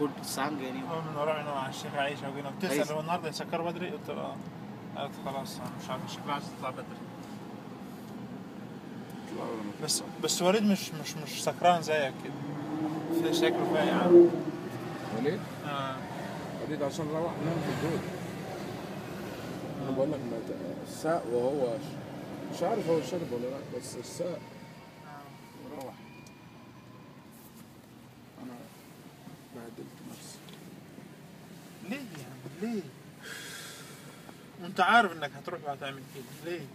sangue يعني. من رحنا مع الشيخ عيشه وجينا بتسال هو النهارده يسكر بدري؟ قلت له اه. قالت خلاص انا مش عارف شكلها عايز تطلع بدري. بس وليد مش سكران زيك كده. في شكله فايق عنه. وليد؟ اه وليد عشان روح نام في البيت. انا بقول لك الساق وهو مش عارف هو شرب ولا لا بس الساق وروح. انا بهدلت نفسي. ليه يا عم ليه؟ وانت عارف انك هتروح وهتعمل كده ليه؟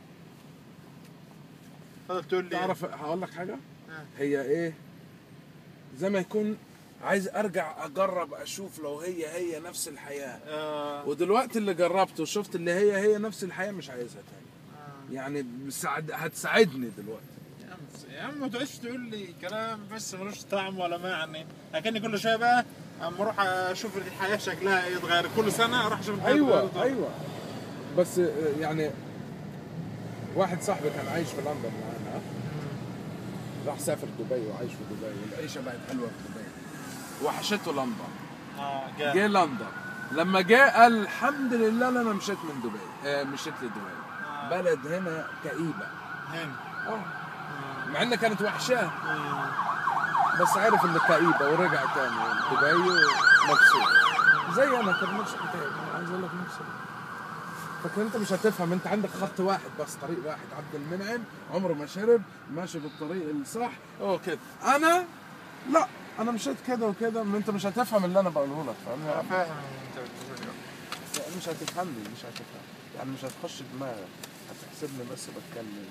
فضل تقول لي تعرف هقول لك حاجه؟ هي ايه؟ زي ما يكون عايز ارجع اجرب اشوف لو هي نفس الحياه. ودلوقتي اللي جربته وشفت اللي هي نفس الحياه مش عايزها تاني. يعني هتساعدني دلوقتي. يا عم ما تقعدش تقول لي كلام بس ملوش طعم ولا معنى. لكني كل شويه بقى اما اروح اشوف الحياه شكلها ايه يتغير كل سنه اروح اشوف الحياه. ايوه بس يعني واحد صاحبي كان عايش في لندن معانا راح سافر دبي وعايش في دبي والعيشه بقت حلوه في دبي وحشته لندن. جه لندن لما جه قال الحمد لله انا مشيت من دبي مشيت لدبي. بلد هنا كئيبه هنا مع انها كانت وحشاه بس عرف ان كئيبه ورجع تاني دبي ومبسوط زي انا كان نفس الحكايه. عايز اقول لك نفس فكر انت مش هتفهم. انت عندك خط واحد بس طريق واحد. عبد المنعم عمره ما شرب ماشي بالطريق الصح هو كده. انا لا انا مشيت كده وكده. انت مش هتفهم اللي انا بقوله لك. انا فاهم انت بتقول ايه. مش هتفهمني مش هتفهم يعني مش هتخش دماغك هتحسبني بس بتكلم.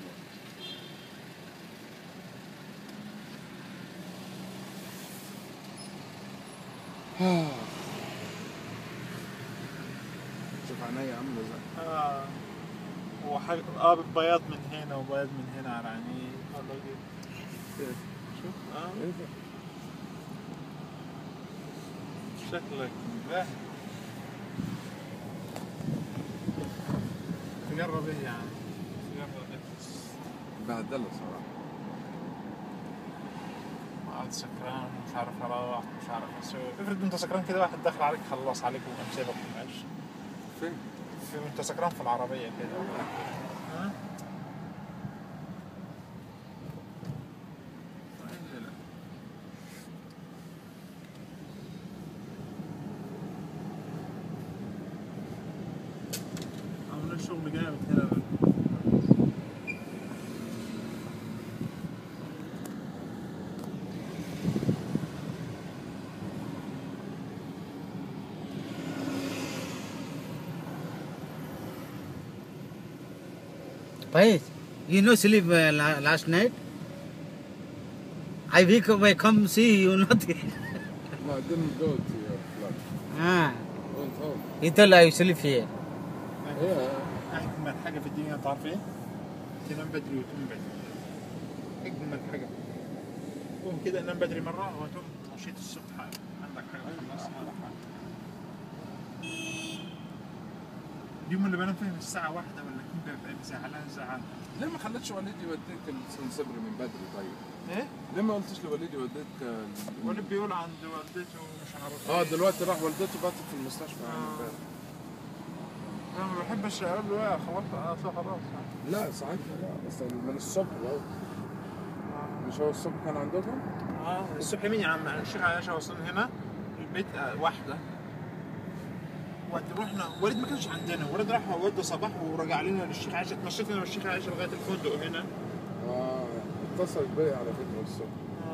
شوف عينيا عامله ازاي. وحاجة بياض من هنا وبياض من هنا على عينيه والله كده. شوف شكلك باهي. تجرب ايه يعني؟ تجرب ايه؟ بهدله صراحه. قاعد سكران مش عارف اروح مش عارف اسوي. افرض انت سكران كده واحد دخل عليك خلص عليك وقام سايبك وماشي. فين؟ انت سكران في العربيه كده. ها؟ عملنا شغل جامد هنا. Payet, you no sleep last night? I come see you nothing. No, I didn't go to your flat. Went home. You tell I sleep here. أجمل حاجة في الدنيا تعرف إيه؟ تنام بدري وتقوم بدري. أجمل حاجة. قوم كده نام بدري مرة وتقوم مشيت الصبح عندك حاجة خلاص ولا حاجة. اليوم اللي بنام فيه الساعة 1 ولا 2 ببقى زعلان. ليه ما خلتش وليد يوديك السنسبري من بدري طيب؟ ايه؟ ليه ما قلتش لوليد يوديك وليد بيقول عند والدته مش عارف دلوقتي راح والدته باتت في المستشفى امبارح. انا ما بحبش اقول له يا خلاص لا ساعتها لا بس من الصبح بقى. مش هو الصبح كان عندكم؟ الصبح مين يا عم؟ الشيخ عائشة وصلنا هنا البيت 1 وقت رحنا وليد ما كانش عندنا. وليد راح ودى صباح ورجع لنا للشيخ عائشة. اتمشيت انا والشيخ عائشة لغاية الفندق هنا. اتصلت بيا على فكرة الصبح.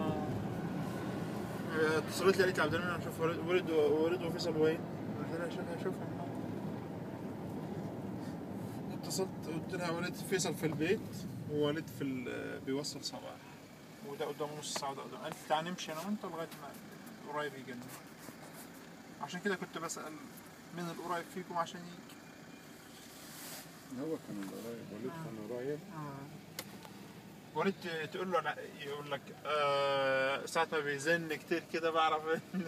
اتصلت لي قالت لي عبد المنعم شوف وليد وفيصل وين؟ قلت لها اشوفهم. اتصلت قلت لها وليد فيصل في البيت ووليد بيوصل صباح وده قدامه نص ساعة وده قدامه. قالت تعالى نمشي انا وانت لغاية ما قريب يجي لنا. عشان كده كنت بسأل مين القريب فيكم عشان يجي. هو كان قريب. وليد كان قريب. وليد تقول له يقول لك ساعة ما بيزن كتير كده بعرف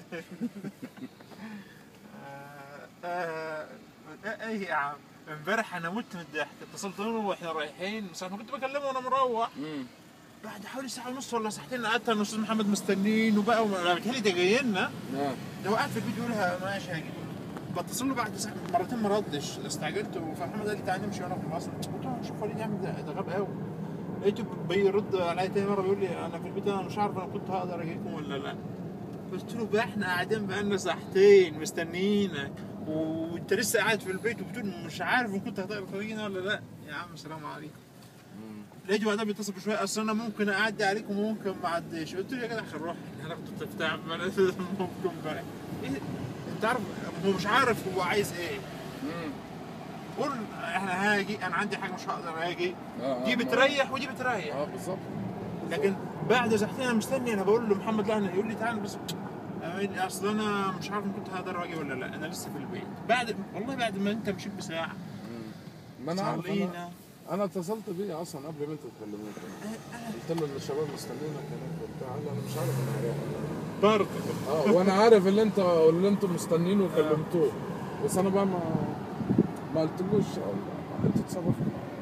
ايه يا عم. امبارح انا مت من الضحك. اتصلت له واحنا رايحين ساعة ما كنت بكلمه وانا مروح. بعد حوالي ساعة ونص ولا ساعتين قعدت انا والاستاذ محمد مستنين وبقى بيتهيألي ده جاي لنا. ده هو قاعد في البيت يقولها ماشي هاجي. بتصل له بعد ساعة مرتين ما ردش، استعجلت فمحمد قال لي تعالى نمشي وانا في المصر. قلت له شوف وليد يا عم ده غاب قوي. لقيته بيرد عليا تاني مره بيقول لي انا في البيت انا مش عارف انا كنت هقدر اجيكم ولا لا. قلت له بقى احنا قاعدين بقالنا ساعتين مستنيينك وانت لسه قاعد في البيت وبتقول مش عارف ان كنت هتقدر تجينا ولا لا. يا عم السلام عليكم. لقيته بعدها بيتصل بشويه اصل انا ممكن اعدي عليكم وممكن ما اعديش. قلت له يا جدع روح انا كنت بتاع ممكن بقى إيه؟ انت عارف هو مش عارف هو عايز ايه. قول احنا هاجي انا عندي حاجه مش هقدر اجي. دي بتريح ودي بتريح. بالظبط. لكن بعد ساعتين انا مستني انا بقول له محمد لا يقول لي تعالى بس اصل انا مش عارف ان كنت هقدر اجي ولا لا انا لسه في البيت. والله بعد ما انت مشيت بساعه. ما انا عارف. صلينا. انا اتصلت بيه اصلا قبل ما انتوا تكلموني. قلت له ان الشباب مستنيينك هناك وبتاع. قال لي انا مش عارف انا هروح برضه. وانا عارف اللي انتوا مستنيينه وكلمتوه. بس انا بقى ما قلتلوش انتوا اتصرفوا.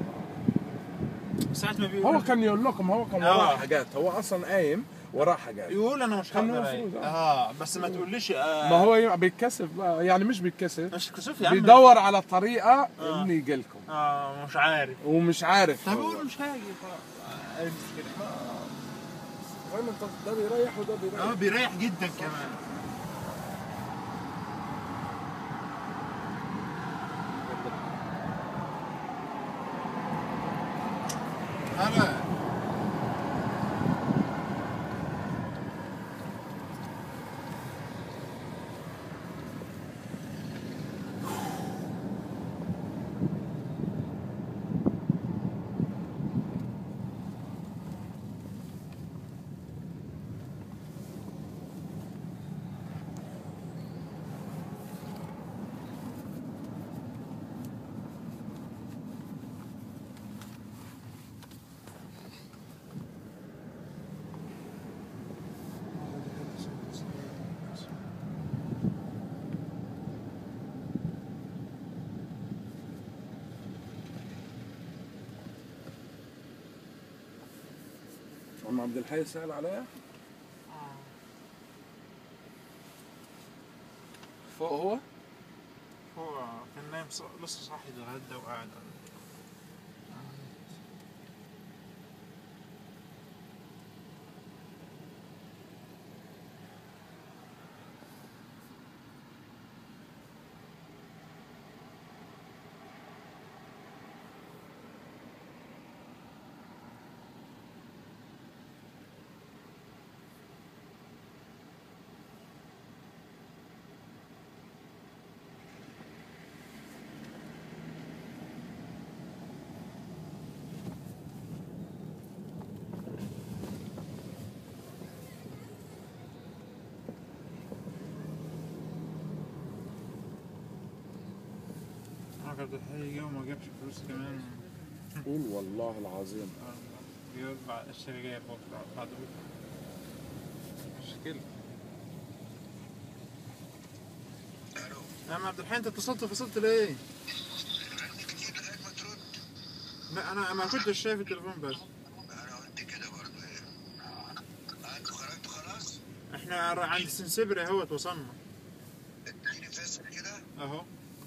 ساعة ما بيقول هو كان يقول لكم هو كان وراه حاجات. هو اصلا قايم وراه حاجات. يقول انا مش هقدر اجي. بس ما تقوليش ما هو بيتكسف بقى يعني مش بيتكسف. مش كسوف يا عم. بيدور على طريقه انه يجي لكم. مش عارف. ومش عارف. طب يقول مش هاجي خلاص. ده بيريح وده بيريح. بيريح جدا كمان. هلا عم عبد الحي سأل عليا؟ فوق هو كان نايم لسه صاحي اتغدى وقاعد. عبد الحي جه وما جابش فلوس كمان. قول والله العظيم. بيقول بعد الشركة جاية بكرة بعد بكرة. مشكلة. يا عم عبد الحي انت اتصلت فصلت ليه؟ كتير لغاية ما ترد. لا انا ما كنتش شايف التليفون بس. انا قلت كده برضه انتوا خرجتوا خلاص؟ احنا عند سنسبري اهوت وصلنا. اديني فيصل كده. اهو.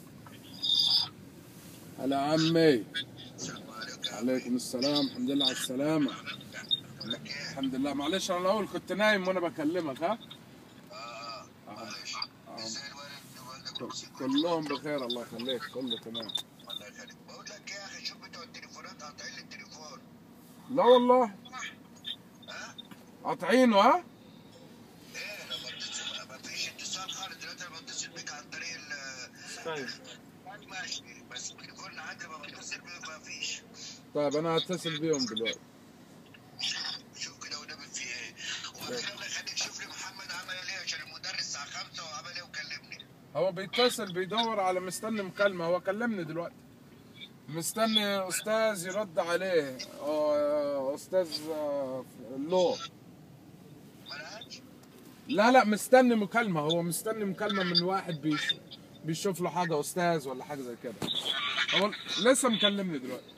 هلا عمي. السلام عليكم. عليكم السلام. الحمد لله على السلامة. الحمد لله. معلش انا الاول كنت نايم وانا بكلمك. معلش. ازاي والدك كلهم بخير الله يخليك. كله تمام. الله يخليك. بقول لك يا اخي شوف انت التليفونات قاطعين لي التليفون. لا والله. قاطعينه ايه لما بتصل ما فيش اتصال خالص دلوقتي. انا بتصل بيك عن طريق طيب. ماشي بس التليفون عندي ما بتصل بيه ما فيش. طيب انا هتصل بيهم دلوقتي. شوف كده والنبي في ايه. وبعدين الله يخليك شوف لي محمد عمل ايه عشان المدرس الساعة 5 وعمل ايه وكلمني. هو بيتصل بيدور على مستني مكالمة. هو كلمني دلوقتي. مستني استاذ يرد عليه. استاذ لو. ملهاش؟ لا مستني مكالمة. هو مستني مكالمة من واحد بيشوف له حاجة أستاذ ولا حاجة زي كده. هو لسه مكلمني دلوقتي.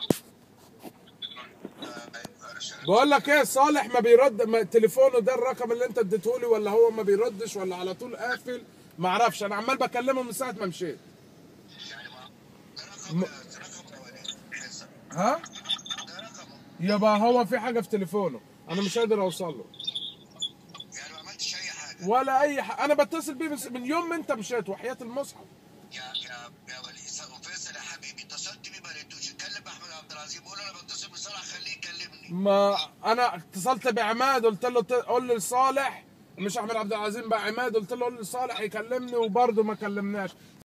بقول لك ايه صالح ما بيرد تليفونه ده الرقم اللي انت اديته لي ولا هو ما بيردش ولا على طول قافل ما اعرفش، انا عمال بكلمه من ساعه ما مشيت. يعني ما ده رقم فيصل. ها؟ ده رقمه. يبقى هو في حاجه في تليفونه انا مش قادر اوصل له يعني ما عملتش اي حاجه. ولا اي حاجه. انا بتصل بيه من يوم ما انت مشيت وحياه المصحف. يا ولي فيصل يا حبيبي، اتصلت بيه ما لقيتوش. اتكلم باحمد عبد العزيز، قول له انا بتصل بصالح خليه يكلمني. ما انا اتصلت بعماد قلت له قول لي لصالح، مش احمد عبد العزيز بقى عماد، قلت له قول لي لصالح يكلمني وبرضه ما كلمناش.